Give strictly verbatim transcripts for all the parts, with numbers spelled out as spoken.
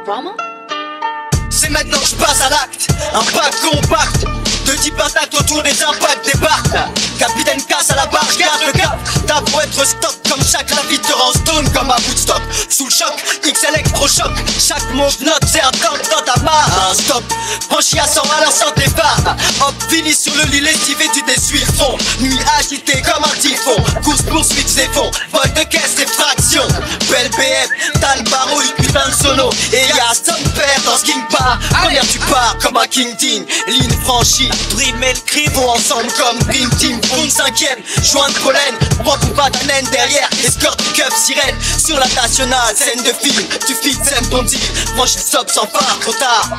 Drama? C'est maintenant que je passe à l'acte, un pack compact de dix patates autour des impacts des barques. Capitaine casse à la barre, garde le cap. T'as beau être stock comme chaque, la vie te rend stone comme un Woodstock. Sous le choc, X électrochoc. Chaque mot note, c'est un temps dans ta barre. Un stop, franchi à cent à la santé phare. Hop, fini sur le lit lessivé, tu t'essuies le fond. Nuit agitée comme un typhon. Course poursuite, c'est fond. Vol de caisse, c'est fraction. Belle B M, t'as le barreau, une putain de sono. Et y'a son père dans ce king bar. Première tu pars comme un king ting. Ligne franchie, dream et le cri vont ensemble comme dream team. Une cinquième, joint de pollen. Prends pour pas ta naine derrière. Escorte, keuf, sirène. Sur la nationale, scène de film. Tu fites, sème ton deal. Franchis le sob sans phare, trop tard.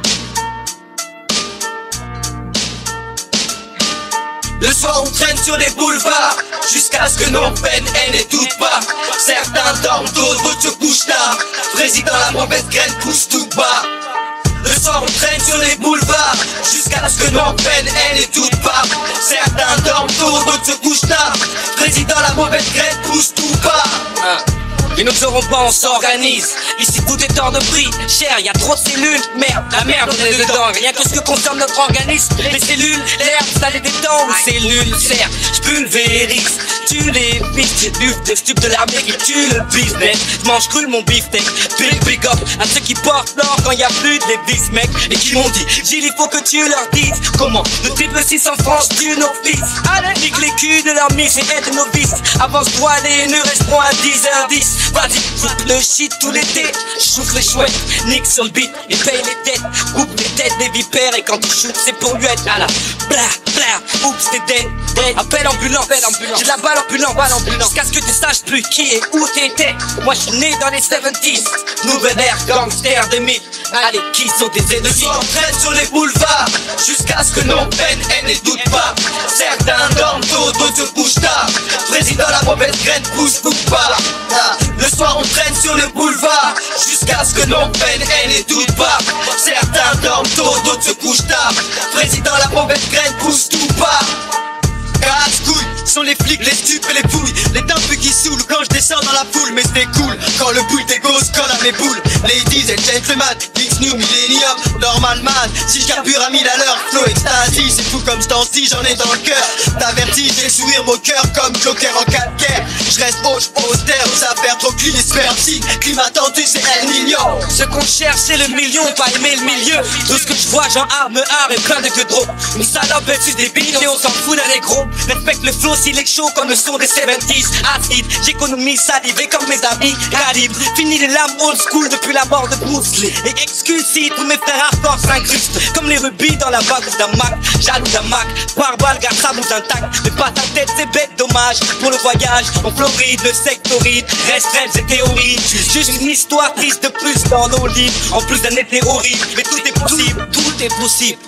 Le soir on traîne sur les boulevards jusqu'à ce que nos peines, haine et toutes part. Certains dorment tôt, d'autres se couchent tard. Président la mauvaise graine pousse tout bas. Le soir on traîne sur les boulevards jusqu'à ce que nos peines, haine et toutes part. Certains dorment tôt, d'autres se couchent tard. Président la mauvaise graine pousse tout bas. ah. Et nous saurons pas, on s'organise. Ici tout est hors de prix, cher, y'a trop de cellules. Merde, la merde on est dedans. Rien que ce que concerne notre organisme. Les cellules, l'herbe, ça les détend. Ou cellules, serre, j'pulvérise. Tu les pistes, j'ai bu des stupes de l'armée qui tue le business. J'mange cru mon beefsteak. Big big up à ceux qui portent l'or quand y'a plus de vis, mec. Et qui m'ont dit, Gilles, il faut que tu leur dises comment le triple six en France tue nos fils. Allez, nique les culs de leur miss et aide nos vices. Avance droit, les ne resteront à dix heures dix. Vas-y, coupe le shit tout l'été. Chouffe les chouettes, nique sur le beat et paye les dettes. Coupe les têtes des vipères et quand tu shoots c'est pour lui être à la bla bla. Oups t'es dead, dead. Appel ambulant, appel ambulant. J'ai la balle ambulant, balle ambulant. Jusqu'à ce que tu saches plus qui et où t'étais. Moi j'suis né dans les soixante-dix. Nouvelle ère, gangster deux mille. Allez, qui sont tes ennemis? Le soir on traîne sur les boulevards jusqu'à ce que nos peines, haine et doute pas. Certains dorment tôt, d'autres se couchent tard. Président la mauvaise graine pousse tout part. Le soir on traîne sur le boulevard jusqu'à ce que nos peines, haine et doute pas. Certains dorment tôt, d'autres se couchent tard. Président la mauvaise graine pousse tout part. Casse-couilles sont les flics, les stupes et les fouilles. Les tympes qui saoulent quand je descends dans la foule. Mais c'est cool quand le boule des gosses colle à mes boules. Ladies and gentlemen, X New Millennium, normal man. Si j'carbure à mille à l'heure, flow ecstasy. C'est fou comme ce temps-ci, j'en ai dans le cœur. T'avertis, j'ai sourire mon cœur comme Joker en quatre guerres. J'reste hoche, austère, aux affaires trop cul et spertique. Climat tendu, c'est El Niño. Ce qu'on cherche, c'est le million, pas aimer le milieu. Tout ce que je vois, j'en arme, art et plein de queues trop. Une salope est-tu des billes et on s'en fout d'un négro. Respecte le flow s'il est chaud comme le son des soixante-dix. Acid, j'économise salivé comme mes amis calibre. Fini les lames old school depuis la mort de Bruce Lee. Et excuse si tous mes frères hardcore s'incrustent comme les rubis dans la base d'un Mac. Jaloux d'un Mac, par balle, garde ça nous intact. Mais pas ta tête, c'est bête, dommage. Pour le voyage, en Floride, le sectoride. Reste rêve, c'est théorie. Juste une histoire triste de plus dans nos livres. En plus d'un été horrible, mais tout est possible, tout est possible.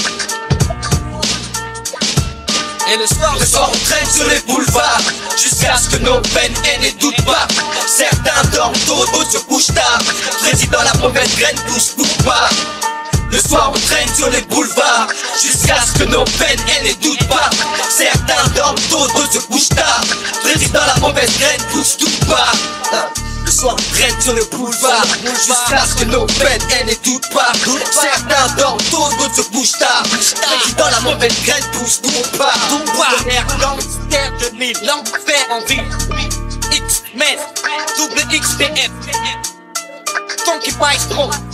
Et le soir, le soir on traîne sur les boulevards jusqu'à ce que nos peines, haine et doute pas. Certains dorment tôt, d'autres se couchent tard. Président la mauvaise graine pousse tout part. Le soir on traîne sur les boulevards jusqu'à ce que nos peines, haine et doute pas. Certains dorment tôt, d'autres se couchent tard. Président la mauvaise graine pousse tout part. Le soir on traîne sur le boulevard jusqu'à ce que nos peines, haine et doute pas. Certains dorment tôt, d'autres se couchent tard. Président la mauvaise graine pousse tout part. Tout part. Gangster de mille, l'enfer en ville. X-Men, double X P F. Funky Maestro.